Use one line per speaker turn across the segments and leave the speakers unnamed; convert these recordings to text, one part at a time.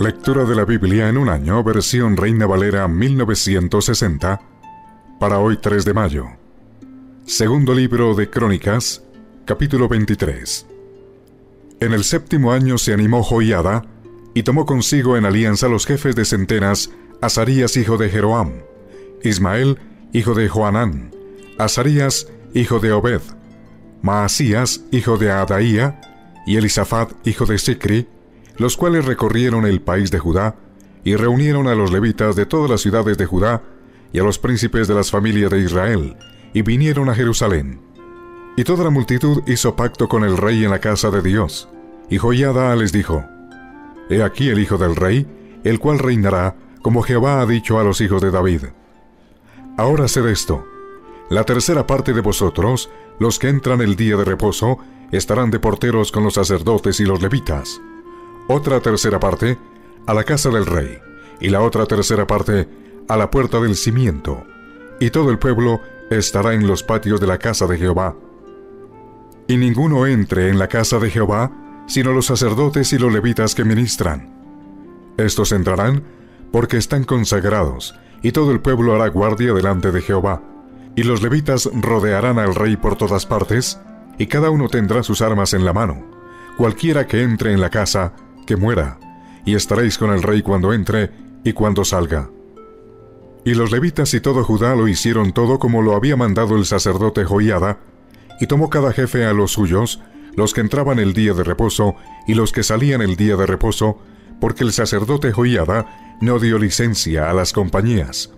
Lectura de la Biblia en un año, versión Reina Valera 1960, para hoy 3 de mayo. Segundo libro de Crónicas, capítulo 23. En el 7º año se animó Joiada, y tomó consigo en alianza los jefes de centenas, Azarías hijo de Jeroam, Ismael hijo de Joanán, Azarías hijo de Obed, Maasías hijo de Adaía, y Elisafat hijo de Sicri, los cuales recorrieron el país de Judá, y reunieron a los levitas de todas las ciudades de Judá, y a los príncipes de las familias de Israel, y vinieron a Jerusalén. Y toda la multitud hizo pacto con el rey en la casa de Dios. Y Joiada les dijo: He aquí el hijo del rey, el cual reinará, como Jehová ha dicho a los hijos de David. Ahora haced esto: la tercera parte de vosotros, los que entran el día de reposo, estarán de porteros con los sacerdotes y los levitas. Otra tercera parte a la casa del rey, y la otra tercera parte a la puerta del cimiento, y todo el pueblo estará en los patios de la casa de Jehová. Y ninguno entre en la casa de Jehová, sino los sacerdotes y los levitas que ministran. Estos entrarán porque están consagrados, y todo el pueblo hará guardia delante de Jehová. Y los levitas rodearán al rey por todas partes, y cada uno tendrá sus armas en la mano. Cualquiera que entre en la casa, que muera, y estaréis con el rey cuando entre y cuando salga. Y los levitas y todo Judá lo hicieron todo como lo había mandado el sacerdote Joiada, y tomó cada jefe a los suyos, los que entraban el día de reposo y los que salían el día de reposo, porque el sacerdote Joiada no dio licencia a las compañías.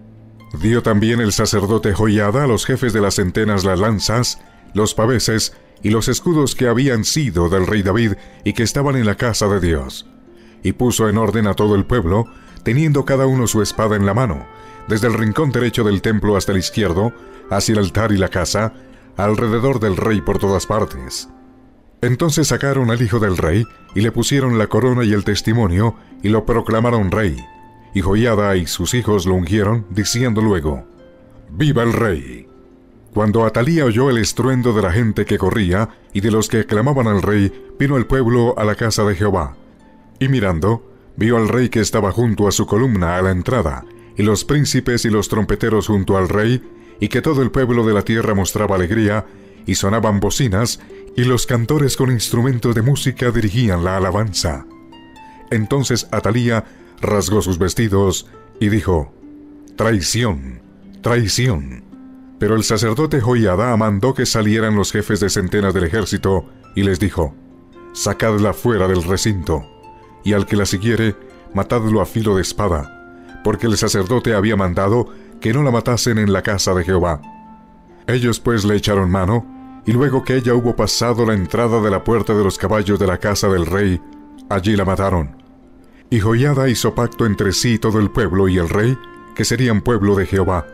Dio también el sacerdote Joiada a los jefes de las centenas las lanzas, los paveses y los escudos que habían sido del rey David y que estaban en la casa de Dios. Y puso en orden a todo el pueblo, teniendo cada uno su espada en la mano, desde el rincón derecho del templo hasta el izquierdo, hacia el altar y la casa, alrededor del rey por todas partes. Entonces sacaron al hijo del rey, y le pusieron la corona y el testimonio, y lo proclamaron rey. Y Joiada y sus hijos lo ungieron, diciendo luego: ¡Viva el rey! Cuando Atalía oyó el estruendo de la gente que corría, y de los que aclamaban al rey, vino el pueblo a la casa de Jehová. Y mirando, vio al rey que estaba junto a su columna a la entrada, y los príncipes y los trompeteros junto al rey, y que todo el pueblo de la tierra mostraba alegría, y sonaban bocinas, y los cantores con instrumentos de música dirigían la alabanza. Entonces Atalía rasgó sus vestidos, y dijo: ¡Traición! ¡Traición! Pero el sacerdote Joiada mandó que salieran los jefes de centenas del ejército, y les dijo: Sacadla fuera del recinto, y al que la siguiere, matadlo a filo de espada, porque el sacerdote había mandado que no la matasen en la casa de Jehová. Ellos pues le echaron mano, y luego que ella hubo pasado la entrada de la puerta de los caballos de la casa del rey, allí la mataron. Y Joiada hizo pacto entre sí todo el pueblo y el rey, que serían pueblo de Jehová.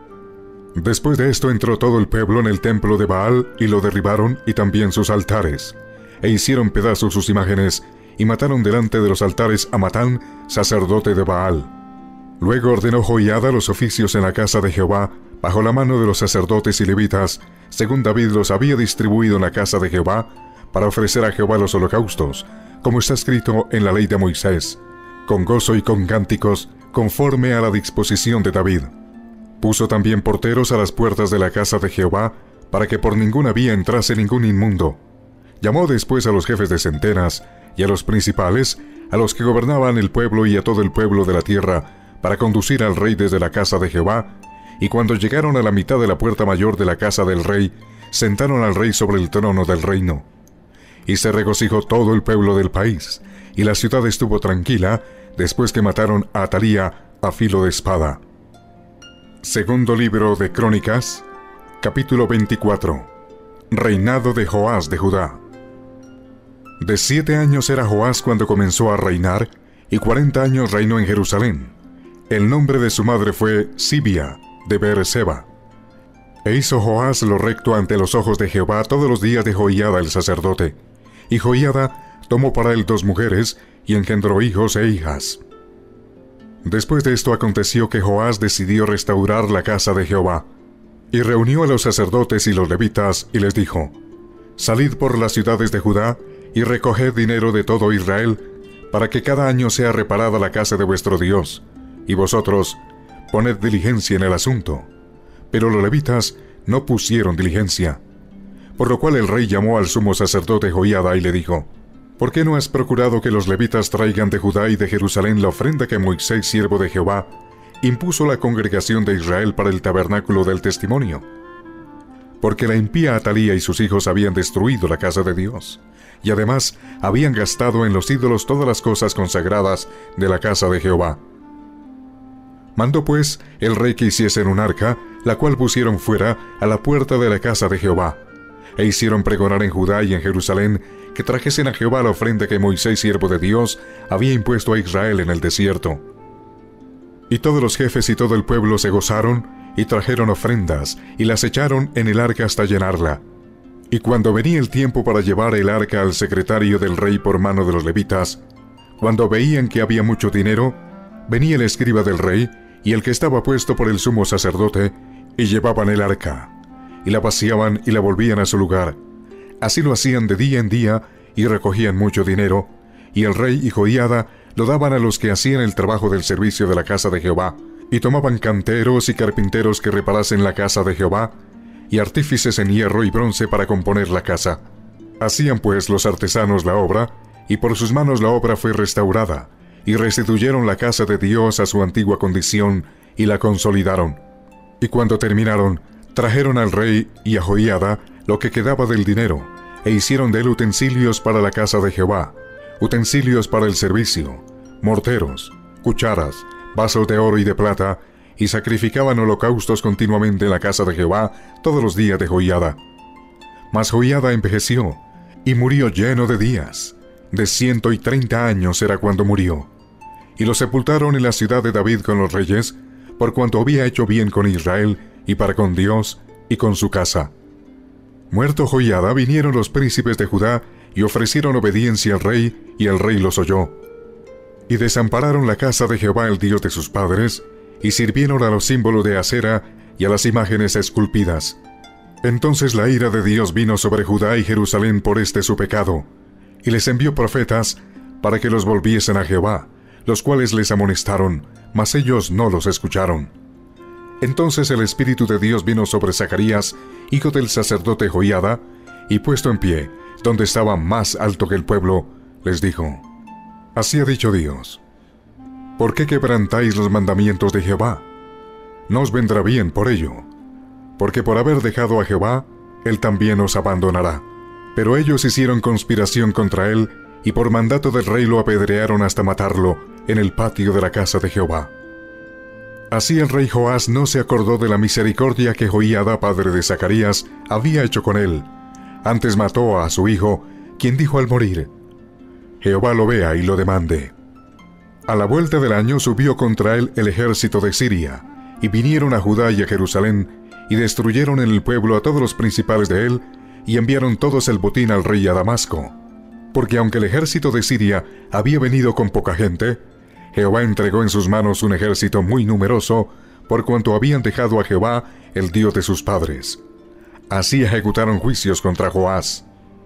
Después de esto entró todo el pueblo en el templo de Baal, y lo derribaron, y también sus altares, e hicieron pedazos sus imágenes, y mataron delante de los altares a Matán, sacerdote de Baal. Luego ordenó Joiada los oficios en la casa de Jehová, bajo la mano de los sacerdotes y levitas, según David los había distribuido en la casa de Jehová, para ofrecer a Jehová los holocaustos, como está escrito en la ley de Moisés, con gozo y con cánticos, conforme a la disposición de David. Puso también porteros a las puertas de la casa de Jehová, para que por ninguna vía entrase ningún inmundo. Llamó después a los jefes de centenas, y a los principales, a los que gobernaban el pueblo y a todo el pueblo de la tierra, para conducir al rey desde la casa de Jehová, y cuando llegaron a la mitad de la puerta mayor de la casa del rey, sentaron al rey sobre el trono del reino. Y se regocijó todo el pueblo del país, y la ciudad estuvo tranquila, después que mataron a Atalía a filo de espada. Segundo libro de Crónicas, capítulo 24. Reinado de Joás de Judá. De 7 años era Joás cuando comenzó a reinar, y 40 años reinó en Jerusalén. El nombre de su madre fue Sibia, de Beerseba. E hizo Joás lo recto ante los ojos de Jehová todos los días de Joiada el sacerdote. Y Joiada tomó para él 2 mujeres, y engendró hijos e hijas. Después de esto aconteció que Joás decidió restaurar la casa de Jehová, y reunió a los sacerdotes y los levitas, y les dijo: Salid por las ciudades de Judá, y recoged dinero de todo Israel, para que cada año sea reparada la casa de vuestro Dios, y vosotros poned diligencia en el asunto. Pero los levitas no pusieron diligencia. Por lo cual el rey llamó al sumo sacerdote Joiada y le dijo: ¿Por qué no has procurado que los levitas traigan de Judá y de Jerusalén la ofrenda que Moisés, siervo de Jehová, impuso la congregación de Israel para el tabernáculo del testimonio? Porque la impía Atalía y sus hijos habían destruido la casa de Dios, y además habían gastado en los ídolos todas las cosas consagradas de la casa de Jehová. Mandó pues el rey que hiciesen un arca, la cual pusieron fuera a la puerta de la casa de Jehová, e hicieron pregonar en Judá y en Jerusalén que trajesen a Jehová la ofrenda que Moisés, siervo de Dios, había impuesto a Israel en el desierto. Y todos los jefes y todo el pueblo se gozaron, y trajeron ofrendas, y las echaron en el arca hasta llenarla. Y cuando venía el tiempo para llevar el arca al secretario del rey por mano de los levitas, cuando veían que había mucho dinero, venía el escriba del rey, y el que estaba puesto por el sumo sacerdote, y llevaban el arca, y la vaciaban y la volvían a su lugar. Así lo hacían de día en día, y recogían mucho dinero, y el rey y Joiada lo daban a los que hacían el trabajo del servicio de la casa de Jehová, y tomaban canteros y carpinteros que reparasen la casa de Jehová, y artífices en hierro y bronce para componer la casa. Hacían pues los artesanos la obra, y por sus manos la obra fue restaurada, y restituyeron la casa de Dios a su antigua condición, y la consolidaron. Y cuando terminaron, trajeron al rey y a Joiada lo que quedaba del dinero, e hicieron de él utensilios para la casa de Jehová, utensilios para el servicio, morteros, cucharas, vasos de oro y de plata, y sacrificaban holocaustos continuamente en la casa de Jehová todos los días de Joiada. Mas Joiada envejeció, y murió lleno de días. De 130 años era cuando murió. Y lo sepultaron en la ciudad de David con los reyes, por cuanto había hecho bien con Israel, y para con Dios, y con su casa. Muerto Joiada, vinieron los príncipes de Judá, y ofrecieron obediencia al rey, y el rey los oyó. Y desampararon la casa de Jehová el Dios de sus padres, y sirvieron a los símbolos de acera y a las imágenes esculpidas. Entonces la ira de Dios vino sobre Judá y Jerusalén por este su pecado, y les envió profetas para que los volviesen a Jehová, los cuales les amonestaron, mas ellos no los escucharon. Entonces el Espíritu de Dios vino sobre Zacarías, hijo del sacerdote Joiada, y puesto en pie, donde estaba más alto que el pueblo, les dijo: Así ha dicho Dios: ¿Por qué quebrantáis los mandamientos de Jehová? No os vendrá bien por ello, porque por haber dejado a Jehová, él también os abandonará. Pero ellos hicieron conspiración contra él, y por mandato del rey lo apedrearon hasta matarlo en el patio de la casa de Jehová. Así el rey Joás no se acordó de la misericordia que Joiada, padre de Zacarías, había hecho con él. Antes mató a su hijo, quien dijo al morir: Jehová lo vea y lo demande. A la vuelta del año subió contra él el ejército de Siria, y vinieron a Judá y a Jerusalén, y destruyeron en el pueblo a todos los principales de él, y enviaron todos el botín al rey a Damasco. Porque aunque el ejército de Siria había venido con poca gente, Jehová entregó en sus manos un ejército muy numeroso, por cuanto habían dejado a Jehová, el Dios de sus padres. Así ejecutaron juicios contra Joás.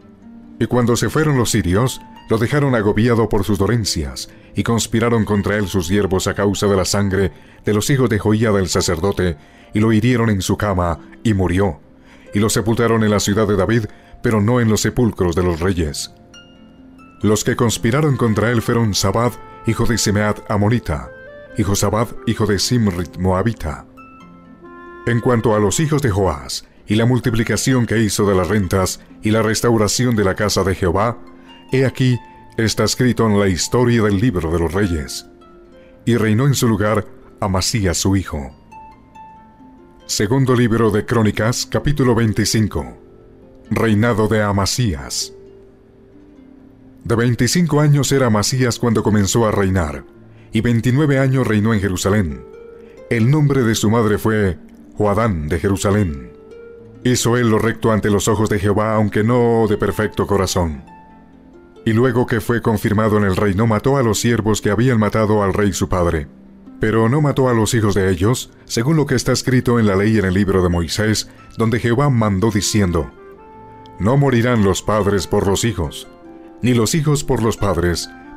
Y cuando se fueron los sirios, lo dejaron agobiado por sus dolencias, y conspiraron contra él sus siervos a causa de la sangre de los hijos de Joiada el sacerdote, y lo hirieron en su cama, y murió. Y lo sepultaron en la ciudad de David, pero no en los sepulcros de los reyes. Los que conspiraron contra él fueron Zabad, hijo de Simeat amonita, y Josabad, hijo de Simrit moabita. En cuanto a los hijos de Joás, y la multiplicación que hizo de las rentas, y la restauración de la casa de Jehová, he aquí, está escrito en la historia del libro de los reyes. Y reinó en su lugar Amasías su hijo. Segundo libro de Crónicas, capítulo 25. Reinado de Amasías. De 25 años era Amasías cuando comenzó a reinar, y 29 años reinó en Jerusalén. El nombre de su madre fue Joadán de Jerusalén. Hizo él lo recto ante los ojos de Jehová, aunque no de perfecto corazón. Y luego que fue confirmado en el reino, mató a los siervos que habían matado al rey su padre. Pero no mató a los hijos de ellos, según lo que está escrito en la ley en el libro de Moisés, donde Jehová mandó diciendo: No morirán los padres por los hijos, ni los hijos por los padres,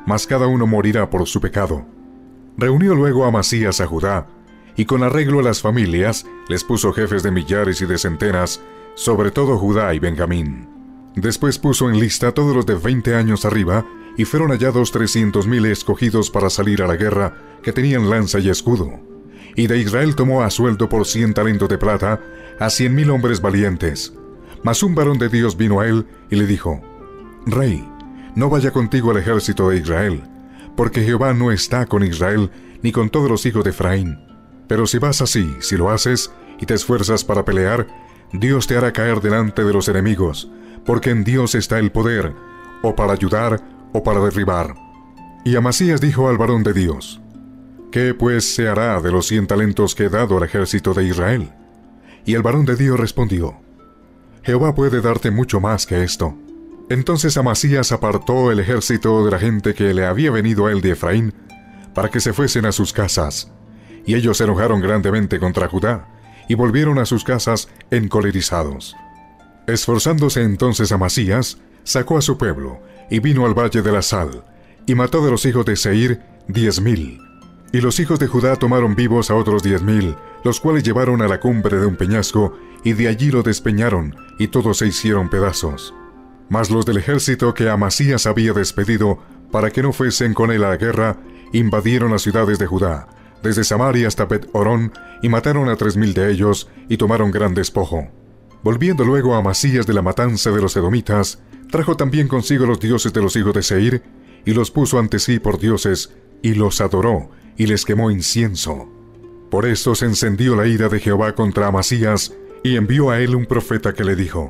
mas cada uno morirá por su pecado. Reunió luego Amasías a Judá, y con arreglo a las familias les puso jefes de millares y de centenas, sobre todo Judá y Benjamín. Después puso en lista todos los de 20 años arriba, y fueron hallados 300,000 escogidos para salir a la guerra, que tenían lanza y escudo. Y de Israel tomó a sueldo por 100 talentos de plata a 100,000 hombres valientes. Mas un varón de Dios vino a él y le dijo: Rey, no vaya contigo al ejército de Israel, porque Jehová no está con Israel ni con todos los hijos de Efraín. Pero si vas así, si lo haces y te esfuerzas para pelear, Dios te hará caer delante de los enemigos, porque en Dios está el poder, o para ayudar o para derribar. Y Amasías dijo al varón de Dios: ¿Qué pues se hará de los 100 talentos que he dado al ejército de Israel? Y el varón de Dios respondió: Jehová puede darte mucho más que esto. Entonces Amasías apartó el ejército de la gente que le había venido a él de Efraín, para que se fuesen a sus casas. Y ellos se enojaron grandemente contra Judá, y volvieron a sus casas encolerizados. Esforzándose entonces Amasías, sacó a su pueblo, y vino al valle de la Sal, y mató de los hijos de Seir 10,000. Y los hijos de Judá tomaron vivos a otros 10,000, los cuales llevaron a la cumbre de un peñasco, y de allí lo despeñaron, y todos se hicieron pedazos. Mas los del ejército que Amasías había despedido, para que no fuesen con él a la guerra, invadieron las ciudades de Judá, desde Samaria hasta Bet-Horón, y mataron a 3,000 de ellos, y tomaron gran despojo. Volviendo luego a Amasías de la matanza de los edomitas, trajo también consigo los dioses de los hijos de Seir, y los puso ante sí por dioses, y los adoró, y les quemó incienso. Por esto se encendió la ira de Jehová contra Amasías, y envió a él un profeta que le dijo: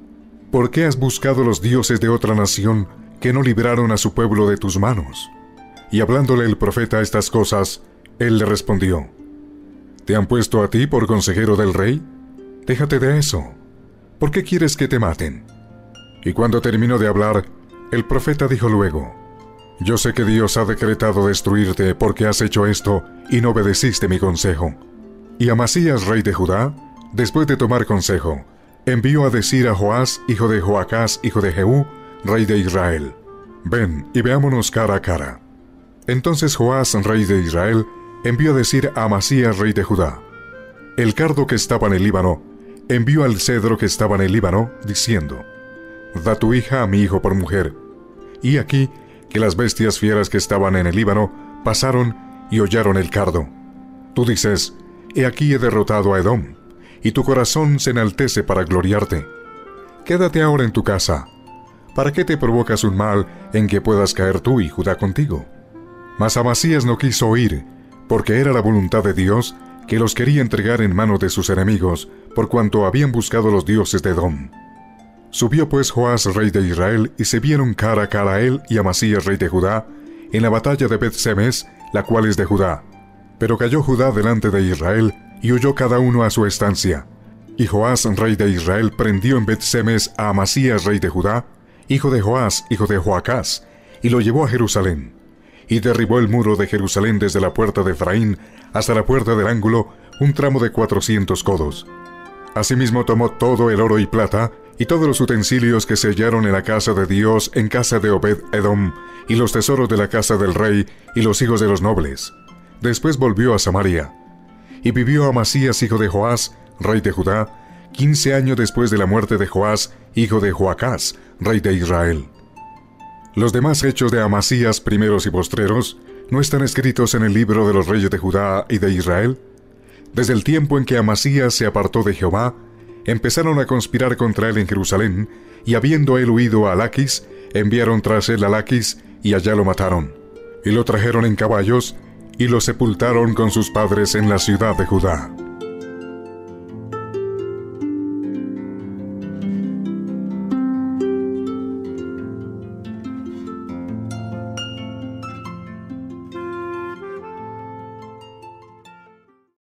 ¿Por qué has buscado los dioses de otra nación que no libraron a su pueblo de tus manos? Y hablándole el profeta estas cosas, él le respondió: ¿Te han puesto a ti por consejero del rey? Déjate de eso. ¿Por qué quieres que te maten? Y cuando terminó de hablar, el profeta dijo luego: Yo sé que Dios ha decretado destruirte porque has hecho esto y no obedeciste mi consejo. Y Amasías, rey de Judá, después de tomar consejo, envió a decir a Joás, hijo de Joacás, hijo de Jehú, rey de Israel: Ven y veámonos cara a cara. Entonces Joás, rey de Israel, envió a decir a Amasías, rey de Judá: El cardo que estaba en el Líbano envió al cedro que estaba en el Líbano, diciendo: Da tu hija a mi hijo por mujer. Y aquí que las bestias fieras que estaban en el Líbano pasaron y hollaron el cardo. Tú dices: He aquí he derrotado a Edom, y tu corazón se enaltece para gloriarte. Quédate ahora en tu casa. ¿Para qué te provocas un mal en que puedas caer tú y Judá contigo? Mas Amasías no quiso oír, porque era la voluntad de Dios que los quería entregar en manos de sus enemigos, por cuanto habían buscado los dioses de Edom. Subió pues Joás, rey de Israel, y se vieron cara a cara a él y Amasías, rey de Judá, en la batalla de Bet-Semes, la cual es de Judá. Pero cayó Judá delante de Israel, y huyó cada uno a su estancia. Y Joás, rey de Israel, prendió en Bet-Semes a Amasías, rey de Judá, hijo de Joás, hijo de Joacás, y lo llevó a Jerusalén. Y derribó el muro de Jerusalén desde la puerta de Efraín hasta la puerta del ángulo, un tramo de 400 codos. Asimismo tomó todo el oro y plata, y todos los utensilios que se hallaron en la casa de Dios, en casa de Obed-Edom, y los tesoros de la casa del rey, y los hijos de los nobles. Después volvió a Samaria. Y vivió Amasías, hijo de Joás, rey de Judá, 15 años después de la muerte de Joás, hijo de Joacás, rey de Israel. Los demás hechos de Amasías, primeros y postreros, ¿no están escritos en el libro de los reyes de Judá y de Israel? Desde el tiempo en que Amasías se apartó de Jehová, empezaron a conspirar contra él en Jerusalén, y habiendo él huido a Laquis, enviaron tras él a Laquis, y allá lo mataron. Y lo trajeron en caballos, y lo sepultaron con sus padres en la ciudad de Judá.